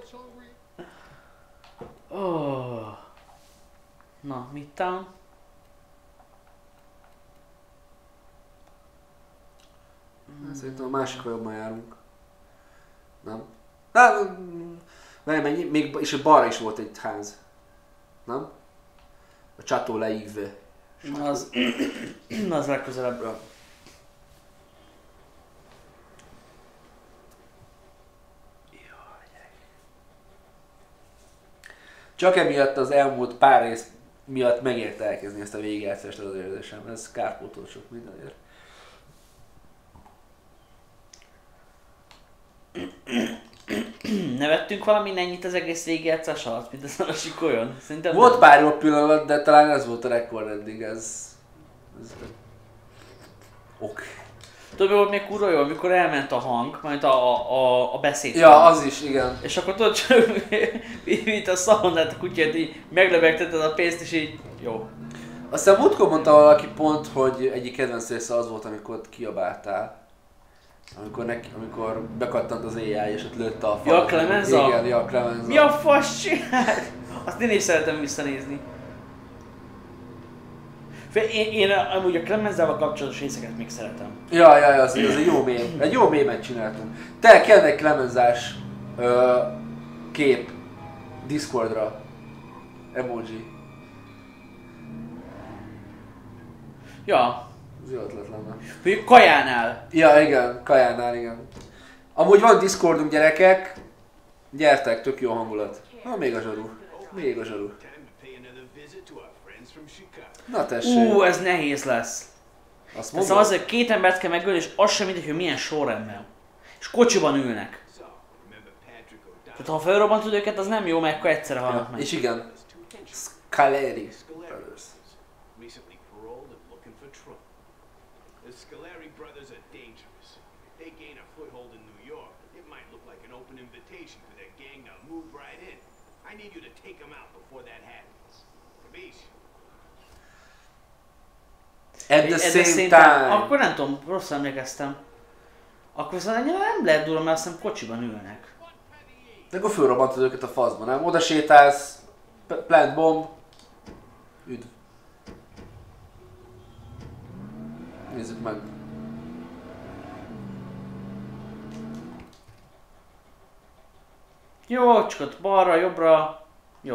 Oh. Na, Midtown. Szerintem a másikra jobban járunk. Nem? Hát, még és balra is volt egy ház. Nem? A Chateau Leigve. Az legközelebbről. Csak emiatt az elmúlt pár rész miatt megérte elkezdeni ezt a végigjátszást az érzésem. Ez kárpótol sok mindenért. Nevettünk valami ennyit az egész végigjátszás alatt, mint az a sikolyon? Szerintem Volt nem. pár jó pillanat, de talán ez volt a rekord eddig, ez... Ok. Tudod, mi volt még kurva jó, amikor elment a hang, majd a beszéd. Ja, az is, igen. És akkor tudod, csak mint a szalonnát a kutyát, így meglebegteted a pénzt, és így jó. Aztán múltkor mondta valaki pont, hogy egyik kedvenc része az volt, amikor ott kiabáltál. Amikor bekattant az AI és ott lőtte a falat. Ja, Clemenza? Igen, ja, Clemenza. Mi a fasz csinált? Azt én is szeretem visszanézni. Én amúgy a Clemenzával kapcsolatos részeket még szeretem. Ja, az egy jó mém. Egy jó mémet csináltunk. Te kell egy Clemenzás kép Discordra. Emoji. Ja. Ez jó ötlet lenne. Mondjuk Kajánál. Ja, igen, Kajánál, igen. Amúgy van Discordunk, gyerekek. Gyertek, tök jó hangulat. Na, még a zsaru. Még a zsaru. Na tessék. Ez nehéz lesz. Azt Szóval mondom? az, hogy két embert kell megölni, és az sem mindegy, hogy milyen sorrendben. És kocsiban ülnek. Tehát ha felrobbantod őket, az nem jó, mert akkor egyszerre halnak meg. És igen. Scaleri Brothers. The Scaleri brothers are dangerous. If they gain a foothold in New York, it might look like an open invitation for their gang to move right in. I need you to take them out before that happens. Capiche? At the same time. Akkor nem tudom, rosszul emlékeztem. Akkor viszont ennyire nem lehet durva, mert azt hiszem kocsiban ülnek. De akkor fölrobbantod őket a faszba, nem? Oda sétálsz, plant bomb, üdv. Nézzük meg. Jó, csak ott balra, jobbra. Jó.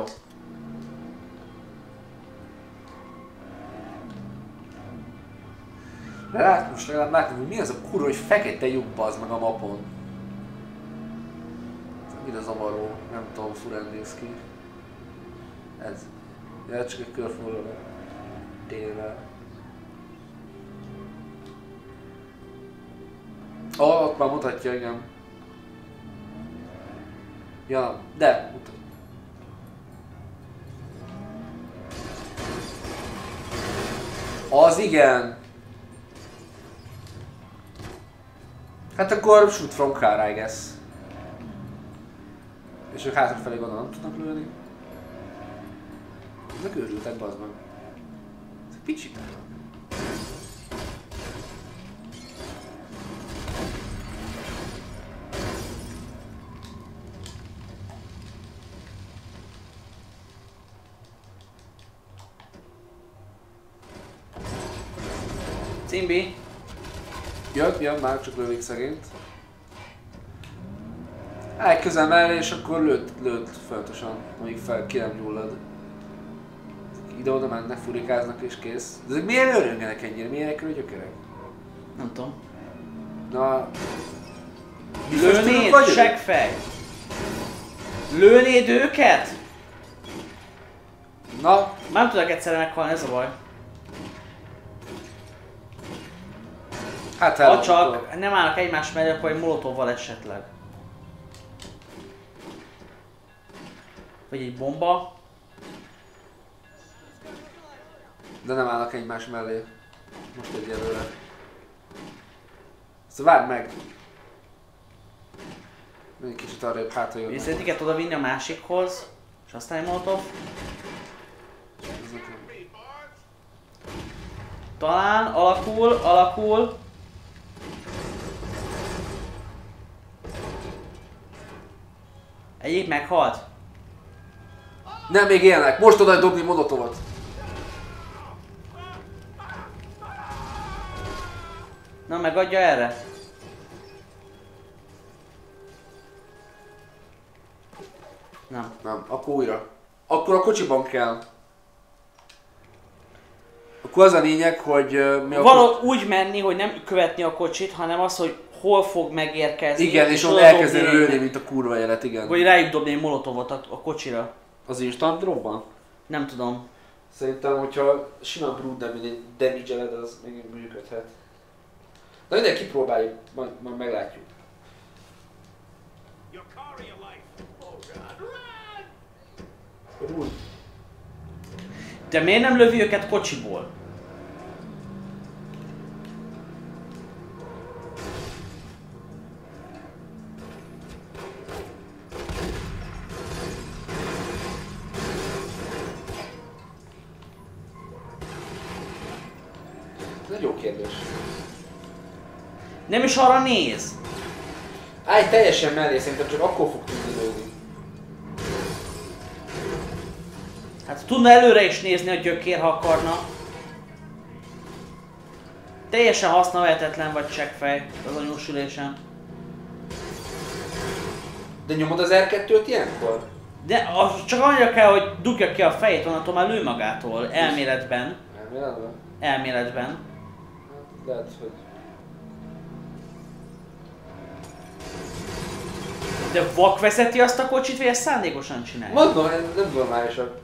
De most legalább látni, hogy mi az a kurva, hogy fekete lyuk bazd meg a mapon. Mi az avaró? Nem tudom, furán néz ki. Ez. Ja, csak egy körforgalom. Délre. Ott már mutatja, igen. Ja, de mutat. Az igen! Hát akkor shoot from car, I guess. És ők hátrafelé gondolom nem tudnak lőni. Ezek őrültek, bazd meg. Ezek picsik. Cimbi. Jön, már csak lövik szegényt. Állj közel mellé és akkor lőtt folyamatosan, amíg ki nem gyullad. Ide-oda mennek, furikáznak és kész. De ezek miért öröngenek ennyire? Milyenek a gyökerek? Nem tudom. Na... Lőnéd, seggfej! Lőnéd őket? Na? Már nem tudok egyszerre meghalni, ez a baj. Hát ha csak nem állnak egymás mellé, akkor egy molotovval esetleg. Vagy egy bomba. De nem állnak egymás mellé. Most egyelőre. Szóval várd meg! Még kicsit arrébb hátra jönnek. Viszont iket oda vinni a másikhoz, és aztán egy molotov. Talán alakul. Egyik meghalt. Nem, még élnek. Most oda dobni molotovot. Na, megadja erre. Nem. Nem, akkor újra. Akkor a kocsiban kell. Akkor az a lényeg, hogy mi a úgy menni, hogy nem követni a kocsit, hanem az, hogy hol fog megérkezni. Igen, és ott elkezdeni lőni, mint a kurva élet, igen. Vagy rájuk dobni egy molotovot a kocsira. Az instant dropban? Nem tudom. Szerintem, hogyha sima brood damage-eled, az még működhet. Na minden kipróbáljuk, majd meglátjuk. Úgy. De miért nem lövi őket kocsiból? Ez egy jó kérdés. Nem is arra néz. Állj teljesen mellé, szerintem csak akkor fog tudni lőni. Hát tudna előre is nézni a gyökér, ha akarna. Teljesen használhatatlan vagy csekkfej az anyósülésen. De nyomod az R2-t ilyenkor? De az csak annyira kell, hogy dugja ki a fejét, onnantól már lő magától, elméletben. Elméletben? Elméletben. Hát, lehet, hogy... De vak vezeti azt a kocsit, vagy ezt szándékosan csinálja? Mondom, ez nem normálisak.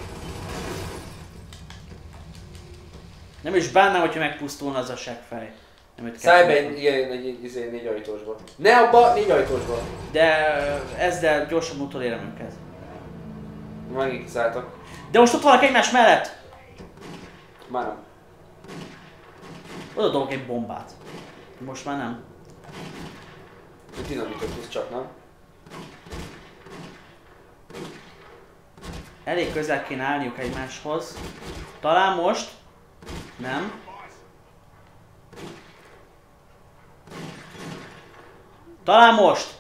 Nem is bánnám, hogyha megpusztulna az a seggfej. Szállj be egy négy ajtósba. Ne abba, négy ajtósba. De ezzel gyorsabban utolérem őket. Megint kiszálltak. De most ott vannak egymás mellett! Már nem. Oda dobok egy bombát. Most már nem. Dinamitot húz csak, nem? Elég közel kéne állniuk egymáshoz. Talán most. Nem. Talán most.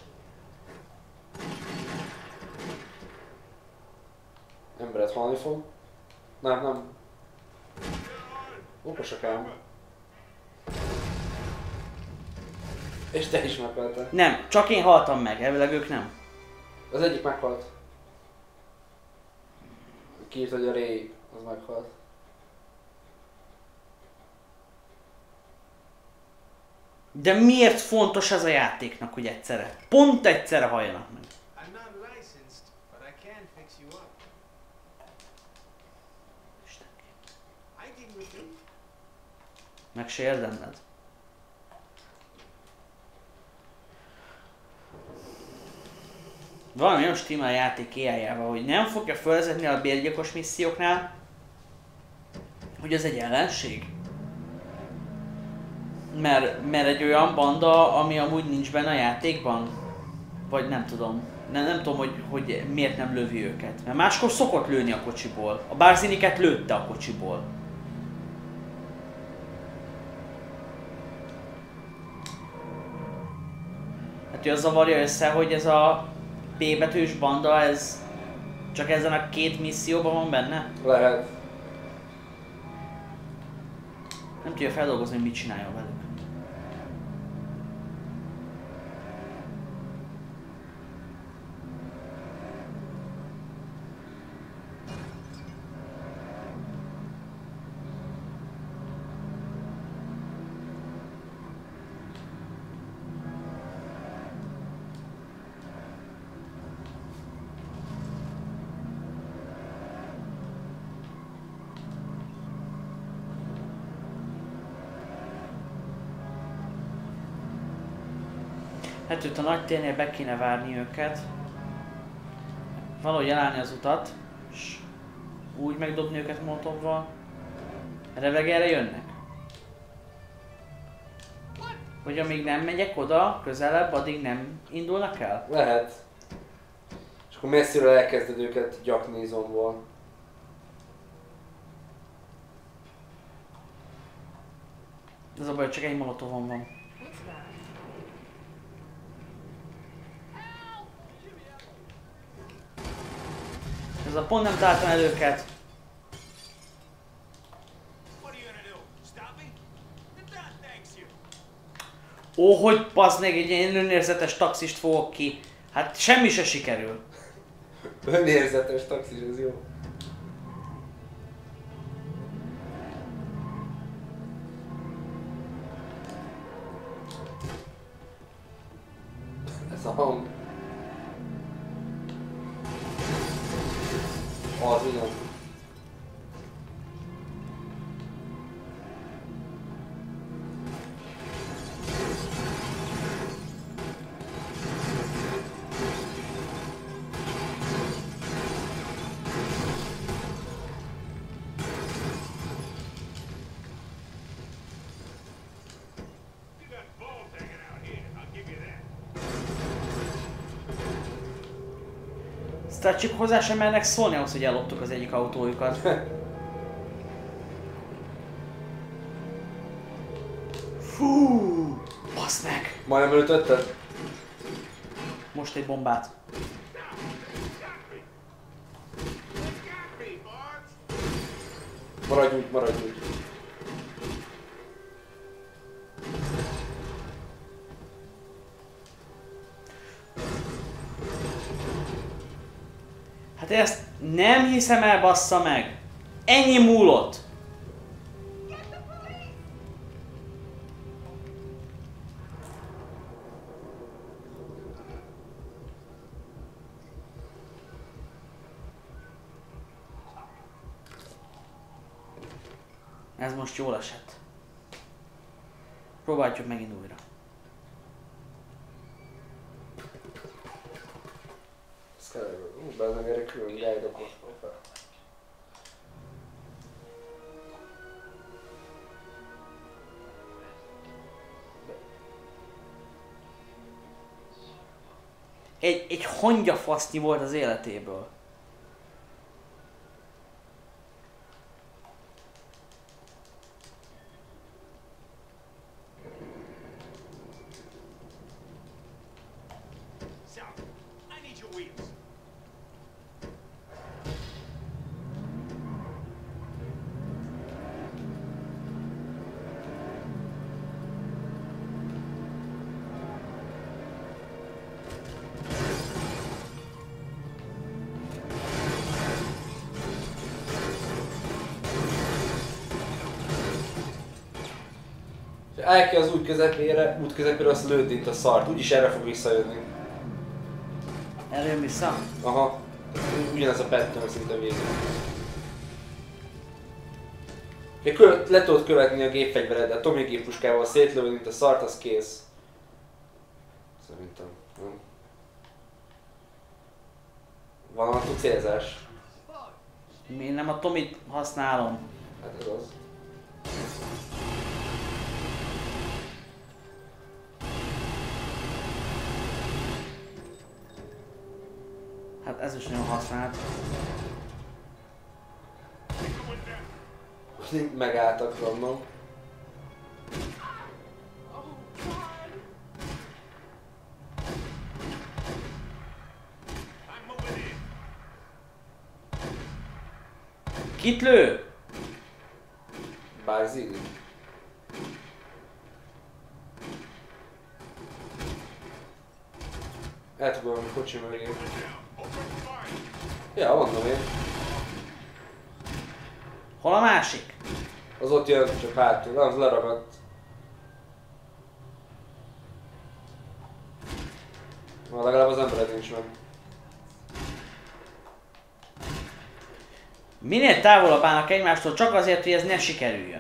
Emberet halni fog. Nem. Okosak ám. És te is meghaltál. Nem, csak én haltam meg, elvileg ők nem. Az egyik meghalt. Kiírt, hogy a Ray az meghalt. De miért fontos ez a játéknak, hogy egyszerre? Pont egyszerre halljanak meg. Meg se érdemled. Valami olyan stimmel a játék AI-jával, hogy nem fogja felvezetni a bérgyilkos misszióknál, hogy ez egy ellenség. Mert egy olyan banda, ami amúgy nincs benne a játékban. Vagy nem tudom. Nem tudom, hogy miért nem lövi őket. Mert máskor szokott lőni a kocsiból. A Barziniket lőtte a kocsiból. Hát hogy az zavarja össze, hogy ez a P betűs banda, ez csak ezen a két misszióban van benne? Lehet. Nem tudja feldolgozni, hogy mit csináljon velük. Hát itt a nagy térnél be kéne várni őket. Valahogy elállni az utat, és úgy megdobni őket molotovval. Revegelre jönnek. Hogy amíg nem megyek oda, közelebb, addig nem indulnak el? Lehet. És akkor messziről elkezded őket gyakni zombol. Ez a baj, csak egy molotovom van. ez a pont nem találtam el őket. Ó, hogy passz meg, egy ilyen önérzetes taxist fogok ki. Hát semmi se sikerül. Önérzetes taxis, ez jó. Ez a hang. Az ugyan. Tehát csak hozzá sem mernek szólni ahhoz, hogy elloptuk az egyik autójukat. Fú, basz meg! Majdnem öltötted? Most egy bombát. Maradj úgy, maradj úgy. Hát ezt nem hiszem el, bassza meg! Ennyi múlott! Ez most jól esett. Próbáljuk megint újra. Bezzeg erre külön guide-ot hoztam fel. Egy hangyafasznyi volt az életéből. Állj ki az út közepére, azt lőd itt a szart, úgyis erre fog visszajönni. Eljön vissza? Aha. Ugyanez a pattern szinte végén. Le tudod követni a gépfegyveredet, Tomi géppuskával szétlövöd, mint a szart, az kész. Szerintem. Nem? Van a célzás. Én nem a Tomit használom. Hát ez az. Hát ez is nagyon használt. Megálltak random. Kit lő? Bárzik. Eltugolom a kocsi mögé. Ja, mondom én. Hol a másik? Az ott jön, csak hátul. Nem, az leragadt. Na, legalább az embered nincs meg. Minél távolabb állnak egymástól, csak azért, hogy ez ne sikerüljön.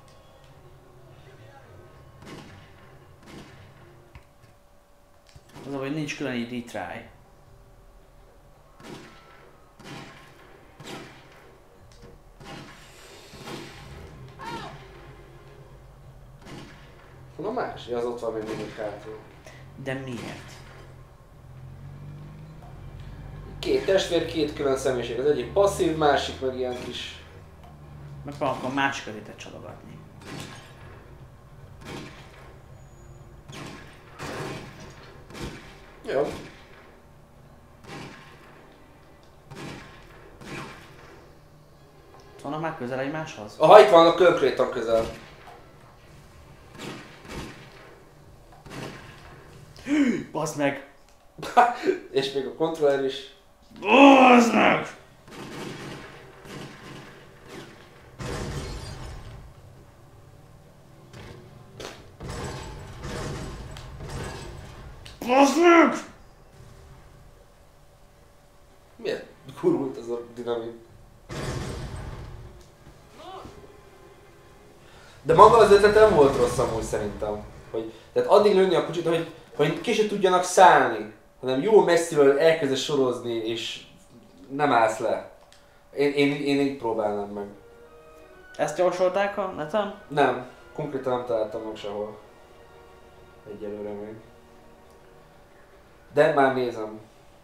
Az, hogy nincs külön így retry. Na más, az ott van még mindig hátul. De miért? Két testvér, két külön személyiség. Az egyik passzív, másik meg ilyen kis... Megpróbálok a másikat itt csalogatni. Jó. vannak már közel egymáshoz? Aha, itt van a konkrétan közel. Baszd meg! És még a kontroller is. Baszd meg! Baszd meg! Miért kurult ez a dinamit? De maga az ötlet nem volt rossz amúgy szerintem. Tehát addig lőni a kocsit, hogy ki se tudjanak szállni, hanem jó messziről elkezdesz sorozni és nem állsz le. Én így próbálnám meg. Ezt javasolták a neten? Nem, konkrétan nem találtam meg sehol. Egyelőre még. De már nézem.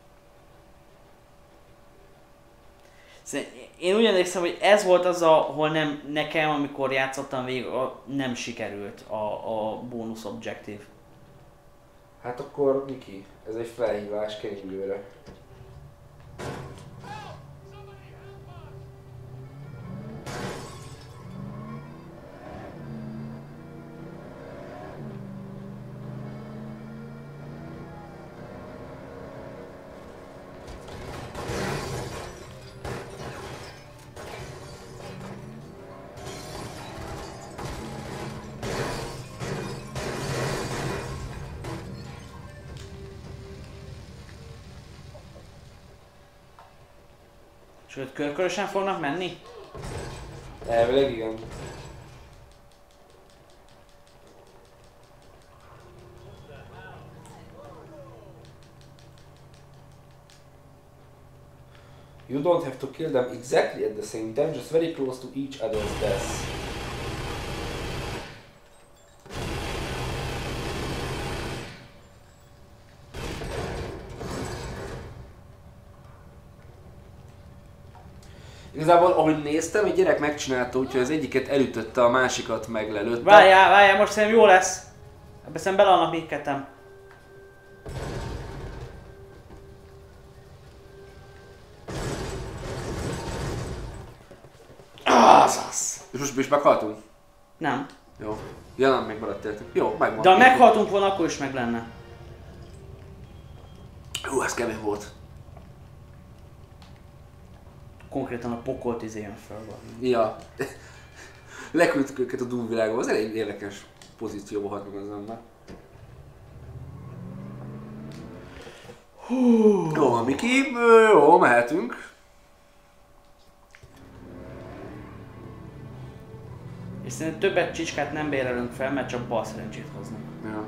Én úgy emlékszem, hogy ez volt az, ahol nekem, amikor játszottam végig, nem sikerült a bónusz objektív. Hát akkor Miki, ez egy felhívás keringőre. Sőt, körkörösen fognak menni? Elvileg igen. You don't have to kill them exactly at the same time, just very close to each other's deaths. Igazából, ahogy néztem, egy gyerek megcsinálta, úgyhogy az egyiket elütötte, a másikat meglelőtte. Várjál, most szerintem jó lesz. Ebbe szerintem bele annak még ketten. Azaz! És most is meghaltunk? Nem. Jó. Ja, nem, még maradt értük. Jó, megvan. De ha meghaltunk volna, akkor is meg lenne. Hú, ez kemény volt. Konkrétan a pokolt jön föl. Ja. Leküldtük őket a Doom világba, az elég érdekes pozícióba hat meg az ember. Jó van, Miki, jó, mehetünk. És szerintem többet csicskát nem bérelünk fel, mert csak bal szerencsét hoznak. Ja.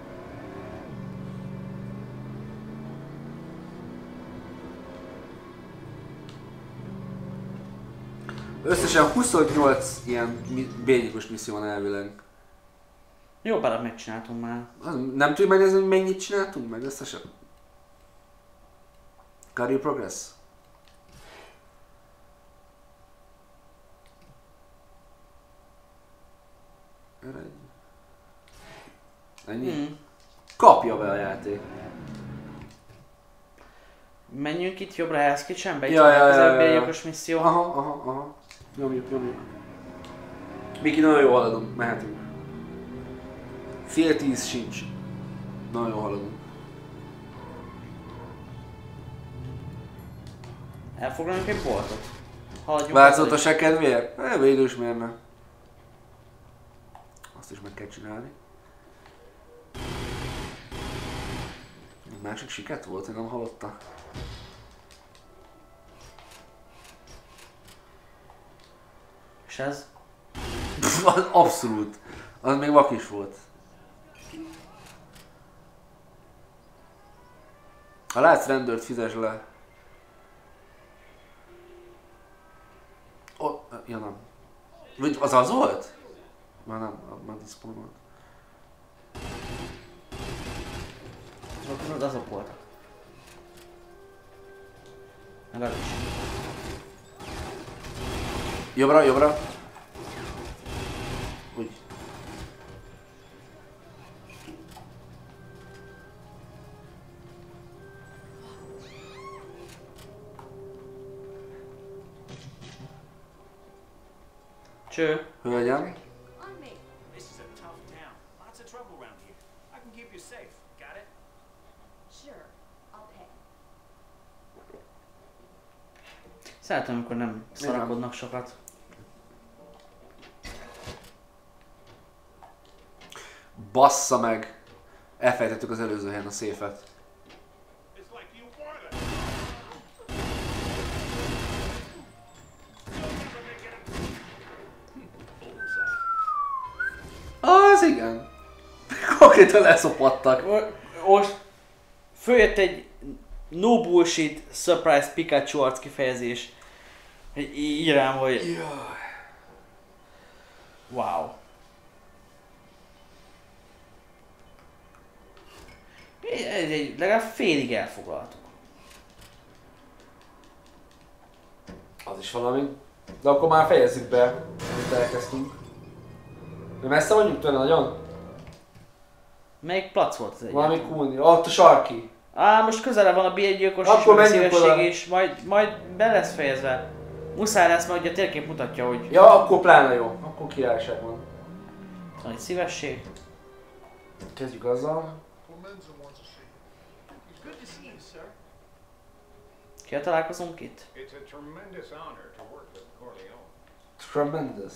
Összesen 28 ilyen bérgyilkos misszió van elvileg. Jó párat megcsináltunk már. Nem tudjuk megnézni, hogy mennyit csináltunk meg összesen? Career progress? Ennyi? Kapja be a játék. Menjünk itt jobbra Hell's Kitchenbe? Itt Ja, van ja, az ja, ja. bérgyilkos misszió. Aha. Nyomjuk. Miki, nagyon jól haladunk, mehetünk. Fél 10 sincs. Nagyon jól haladunk. Elfoglalunk egy boltot. Haladjunk. Változott a se kedvéért? Végül is miért nem. Azt is meg kell csinálni. Egy másik siket volt, én nem hallotta. És ez? Abszolút. Az még vak is volt. Ha látsz rendőrt, fizes le. Oh, ja nem. Vagy az volt? Már nem, már diszponolt. Azok voltak. Meg az is. Jobbra. Úgy. Cső. Hölgyem. On me. This is a tough town. Lots of trouble around here. I can keep you safe. Got it? Sure. I'll pay. Szeretem, amikor nem szarakodnak sokat. Bassza meg! Elfejtettük az előző helyen a széfet. It's like you wanted. Az igen. Konkrétan leszopattak. Most följött egy no bullshit surprise Pikachu arc kifejezés. Így rám, hogy wow. Legalább félig elfoglaltuk. Az is valami. De akkor már fejezzük be, amit elkezdtünk. De messze vagyunk tőle nagyon? Melyik plac volt az Valami egyáltalán? kúni. Ott a sarki. Most közelebb van a bérgyilkos Akkor is, meg a menjünk szívesség oda. is, majd be lesz fejezve. Muszáj lesz, mert ugye a térkép mutatja, hogy Ja, akkor pláne jó. Akkor királyság van. van egy szívesség. Kezdjük azzal. Clemenza wants to see you. It's good to see you, sir. Kivel találkozunk itt? It's a tremendous honor to work with Corleone. Tremendous.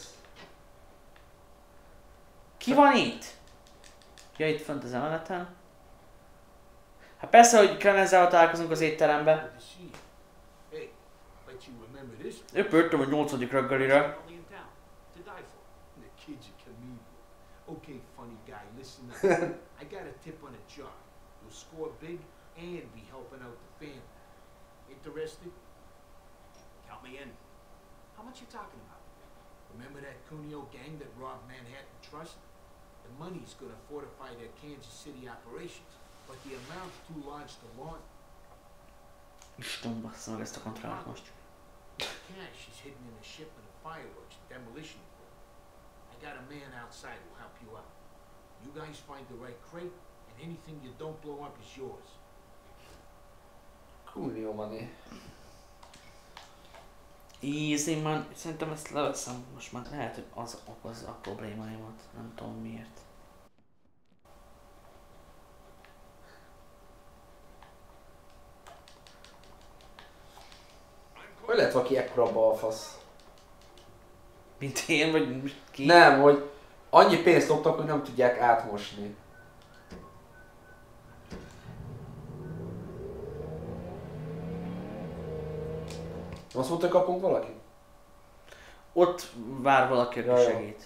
Ki van itt? Ja, itt fönt az emeleten. Hát persze, hogy Clemenzával találkozunk az étterembe. Good to see you. Hey, bet you remember this. Öpörtöm a 8. reggelire. Only in town. To die for. The kid's a comedian. Okay, funny guy, listen up. I got a tip on a job. You'll score big and be helping out the family. Interested? Count me in. How much you talking about? Remember that Cuneo gang that robbed Manhattan Trust? The money's gonna fortify their Kansas City operations, but the amount's too large to launch. Isten, bassza meg ezt a kontrollt most. Cash is hidden in a shipment of fireworks and demolition equipment. I got a man outside who'll help you out. You guys find the right crate, and anything you don't blow up is yours. Coolio money. Easy man, szerintem ezt leveszem, most már lehet, hogy az okozza a problémáimat, nem tudom miért. Hogy lehet valaki ekkora balfasz? Mint én, vagy ki? Nem, hogy annyi pénzt loptak, hogy nem tudják átmosni. Azt mondta, hogy kapunk valaki? Ott vár valaki, aki Jaj, jó. segít.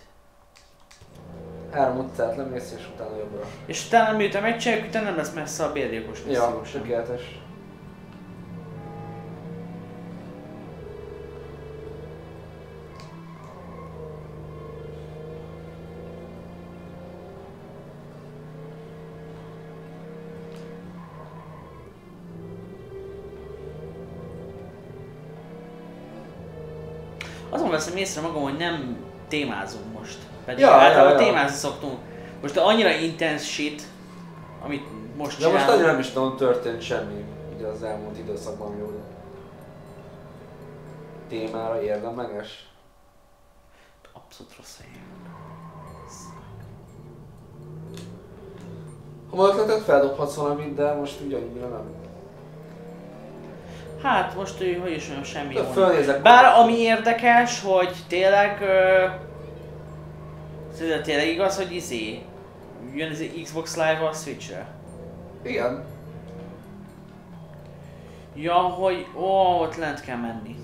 3 utcát lemész és utána jobbra. És utána miután megcsináljuk, utána nem lesz messze a bérgyilkos misszió Ja, sem. tökéletes. Azon veszem észre magam, hogy nem témázunk most. Pedig Ja, általában ja, ja. témázni szoktunk. Most annyira intense shit, amit most De most csinálunk. annyira nem is tudom, történt semmi ugye az elmúlt időszakban, jól. Témára érdemleges. Abszolút rossz hely. Ha van ötletet, feldobhatsz valamit, de most úgy annyira nem. Hát most hogy is olyan semmi De jó. fölnézek. Bár ami érdekes, hogy tényleg tényleg igaz, hogy jön az Xbox Live a Switch-re. Igen. Ja, hogy ott lent kell menni.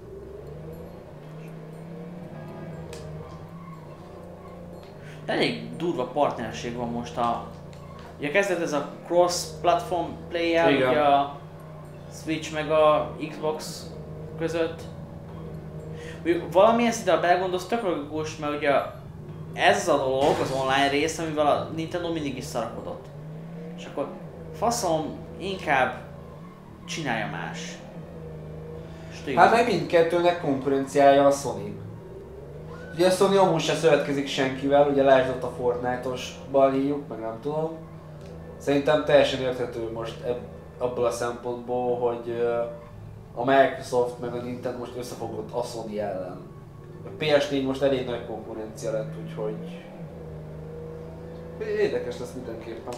Elég durva partnerség van most ugye kezdett ez a cross-platform play-el, Igen. ugye a Switch meg a Xbox között. Ugye valamilyen szinten, ha belegondolsz, tök logikus, mert ugye ez az a dolog, az online rész, amivel a Nintendo mindig is szarakodott. És akkor faszom, inkább csinálja más. És tényleg- Hát meg mindkettőnek konkurenciája a Sony. Ugye a Sony amúgy se szövetkezik senkivel, ugye lásd ott a Fortnite-os balhéjuk, meg nem tudom. Szerintem teljesen érthető most abból a szempontból, hogy a Microsoft meg a Nintendo most összefogott a Sony ellen. A PS4 most elég nagy konkurencia lett, úgyhogy... Érdekes lesz mindenképpen.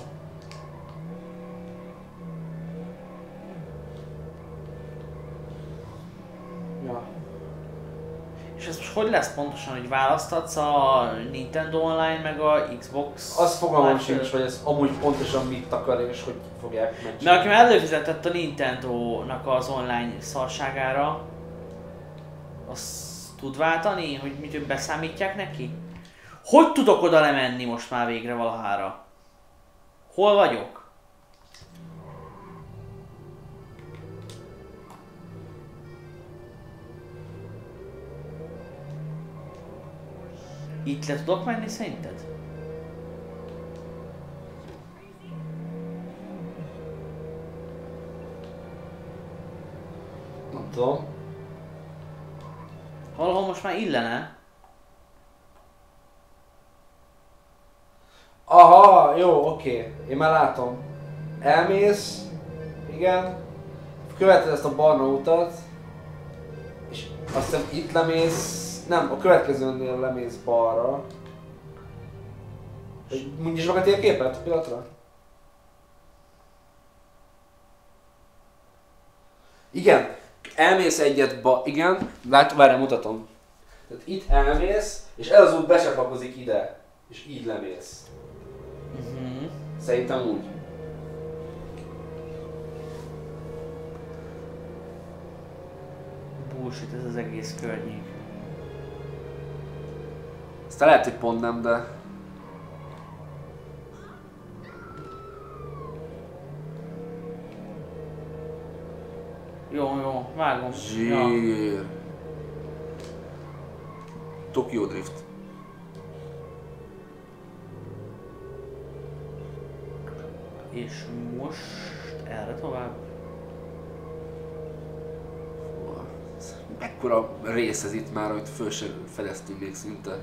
Ja. És ez most hogy lesz pontosan, hogy választhatsz a Nintendo Online meg a Xbox? Az fogalmam Online sincs, között? hogy ez amúgy pontosan mit akar és hogy fogják Mert megcsinálni. aki már előfizetett a Nintendo-nak az online szarságára, az tud váltani, hogy mit beszámítják neki? Hogy tudok oda lemenni most már végre valahára? Hol vagyok? Itt le tudok menni szerinted? Nem tudom. Valahol most már illene. Aha, jó, oké. Én már látom. Elmész, igen. Követed ezt a barna utat. És azt hiszem itt lemész. Nem, a következőnél lemész balra. Mondj meg a térképet pillanatra. Igen, elmész egyet igen, várjál, mutatom. Tehát itt elmész, és ez az út becsatlakozik ide. És így lemész. Szerintem úgy. Bullshit ez az egész környék. Aztán lehet, hogy pont nem, de... Jó, vágom. Ja. Zsír. Tokyo Drift. És most erre tovább. Mekkora rész ez itt már, hogy föl se fedeztünk még szinte.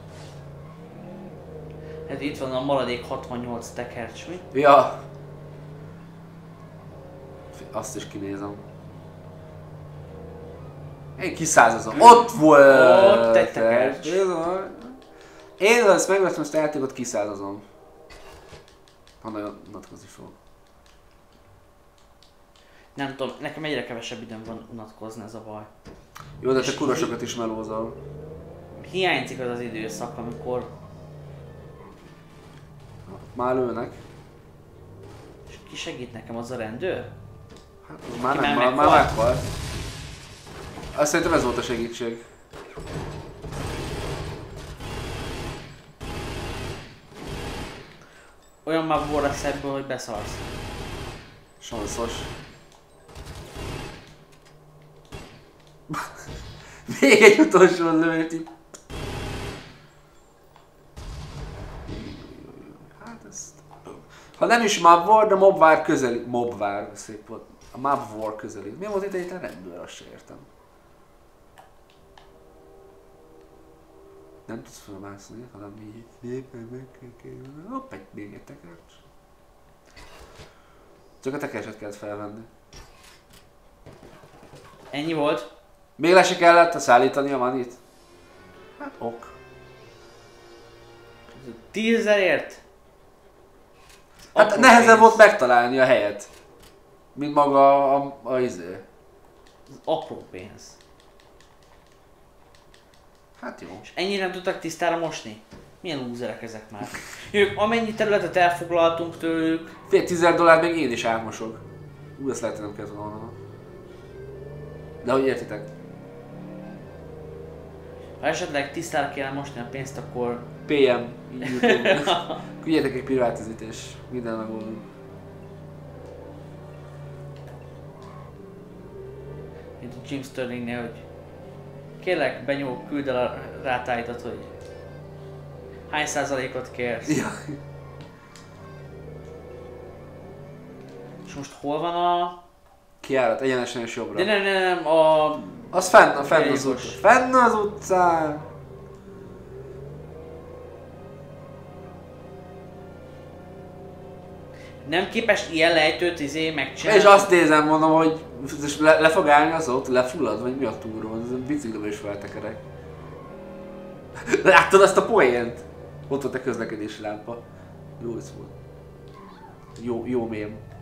Hát itt van a maradék 68 tekercs, mi? Ja. Azt is kinézem. Én kiszázazom. Ott volt! Ott egy tekercs. Én ezt megvettem ezt a játékot, kiszázazom. Ha nagyon unatkozni fog. Nem tudom, nekem egyre kevesebb időm van unatkozni, ez a baj. Jó, de te kurva sokat is melózol. Hiányzik az az időszak, amikor... Már lőnek. És ki segít nekem, az a rendőr? Hát, az már Ki nem, már már meghalt? meghalt. Azt szerintem ez volt a segítség. Olyan már volt ebből, hogy beszarsz. Sanszos. Még egy utolsó lövést így. Hát ezt... Ha nem is Mob War, de Mob War közeli. Mob War, szép volt. A Mob War közeli. Mi volt itt egy rendőr, azt se értem. Nem tudsz felmászni, hanem így szépen meg kell. Hopp, még egy tekercs. Csak a tekercset kellett felvenni. Ennyi volt? Még le se kellett szállítani a manit? Hát ok. 10 000-ért? Hát nehezebb volt megtalálni a helyet. Mint maga a izé. Az apró pénz. Hát jó. És ennyire nem tudtak tisztára mosni? Milyen lúzerek ezek már? Ők amennyi területet elfoglaltunk tőlük... Fél $10,000 még én is átmosok. Ezt lehet, hogy nem kellett volna. De hogy értitek? Ha esetleg tisztára kéne mosni a pénzt, akkor... PM, YouTube. Küldjetek egy pirátizit és minden megoldunk. Mint a Jim Sterlingnél, hogy... Kérlek, benyúl, küld el a rátáidat, hogy... Hány százalékot kérsz? Ja. És most hol van a... Kiárat, egyenesen és jobbra. De nem, a... Az fenn az Jégos. utcán. Fenn az utcán! Nem képes ilyen lejtőt megcsinálni? És azt nézem, mondom, hogy le fog állni az ott, lefullad, vagy mi a túron, ez a biciklibe is feltekerek. Láttad azt a poént? Ott volt a közlekedési lámpa. Jó ez volt. Jó mém.